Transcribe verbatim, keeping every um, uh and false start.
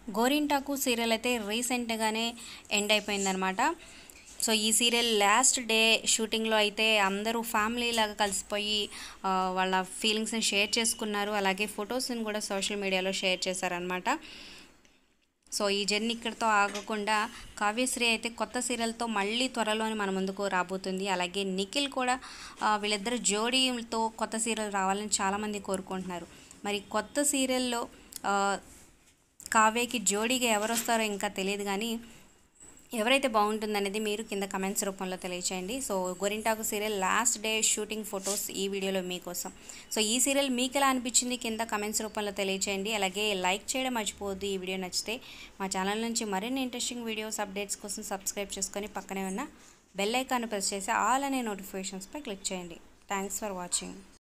గోరింటాకు సీరియల్ అయితే రీసెంట్గానే ఎండ్ అయిపోయిందనమాట. సో ఈ సీరియల్ లాస్ట్ డే షూటింగ్లో అయితే అందరూ ఫ్యామిలీ లాగా కలిసిపోయి ఆ, వాళ్ళ ఫీలింగ్స్ని షేర్ చేసుకున్నారు. అలాగే ఫొటోస్ని కూడా సోషల్ మీడియాలో షేర్ చేశారనమాట. సో ఈ జర్నీ ఇక్కడితో ఆగకుండా కావ్యశ్రీ అయితే కొత్త సీరియల్తో మళ్ళీ త్వరలోనే మన ముందుకు రాబోతుంది. అలాగే నిఖిల్ కూడా ఆ, వీళ్ళిద్దరు జోడీతో కొత్త సీరియల్ రావాలని చాలామంది కోరుకుంటున్నారు. మరి కొత్త సీరియల్లో ఆ, కావ్యకి జోడీగా ఎవరు వస్తారో ఇంకా తెలియదు, కానీ ఎవరైతే బాగుంటుందనేది మీరు కింద కమెంట్స్ రూపంలో తెలియచేయండి. So Gorintaku serial last day shooting photos ఈ వీడియోలో మీకోసం. సో ఈ సీరియల్ మీకు ఎలా అనిపించింది కింద కమెంట్స్ రూపంలో తెలియచేయండి. అలాగే లైక్ చేయడం మర్చిపోవద్దు. ఈ వీడియో నచ్చితే మా ఛానల్ నుంచి మరిన్ని ఇంట్రెస్టింగ్ వీడియోస్ అప్డేట్స్ కోసం సబ్స్క్రైబ్ చేసుకొని పక్కనే ఉన్న బెల్ ఐకాన్ ప్రెస్ చేసి ఆల్ అనే నోటిఫికేషన్స్పై క్లిక్ చేయండి. Thanks for watching.